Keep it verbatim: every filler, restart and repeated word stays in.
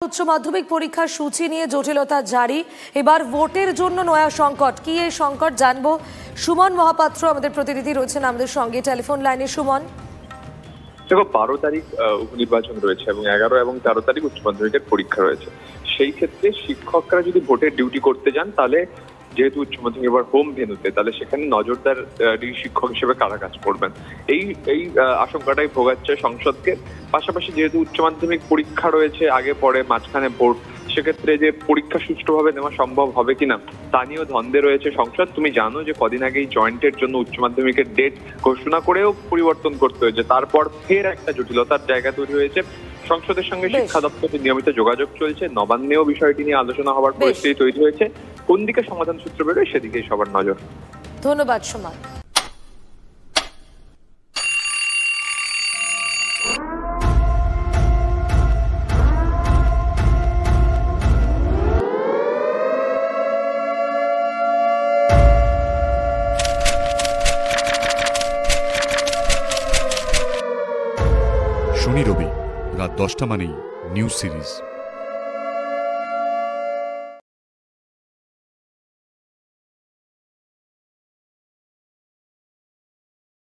উচ্চ মাধ্যমিক পরীক্ষার সূচি নিয়ে জটিলতা জারি। এবার ভোটের জন্য নয়া সংকট। কি এই সংকট জানবো। সুমন মহাপাত্র আমাদের প্রতিনিধি রয়েছেন আমাদের সঙ্গে টেলিফোন লাইনে। সুমন, দেখো, বারো তারিখ উপনির্বাচন রয়েছে এবং এগারো এবং তেরো তারিখ উচ্চ মাধ্যমিকের পরীক্ষা রয়েছে। সেই ক্ষেত্রে শিক্ষকরা যদি ভোটের ডিউটি করতে যান, তাহলে যেহেতু উচ্চ মাধ্যমিক এবার হোম ভেন্যুতে, তাহলে সেখানে নজরদার শিক্ষক হিসেবে কারা কাজ করবেন, এই এই আশঙ্কাটাই ভোগাচ্ছে সংসদকে। পাশাপাশি যেহেতু উচ্চ মাধ্যমিক পরীক্ষা রয়েছে আগে পরে মাঝখানে ভোট, সেক্ষেত্রে যে পরীক্ষা সুষ্ঠুভাবে নেওয়া সম্ভব হবে কিনা তা নিয়েও দ্বন্দ্বে রয়েছে সংসদ। তুমি জানো যে কদিন আগেই জয়েন্টের জন্য উচ্চ মাধ্যমিকের ডেট ঘোষণা করেও পরিবর্তন করতে হয়েছে, তারপর ফের একটা জটিলতার জায়গা তৈরি হয়েছে। সংসদের সঙ্গে শিক্ষা দপ্তরের নিয়মিত যোগাযোগ চলছে, নবান্নেও বিষয়টি নিয়ে আলোচনা হওয়ার পরিস্থিতি তৈরি হয়েছে। কোন দিকে সমাধান সূত্র বেরোয় সেদিকেই সবার নজর। ধন্যবাদ সুমন। শনি রবি রাত দশটা মানেই নিউজ সিরিজ।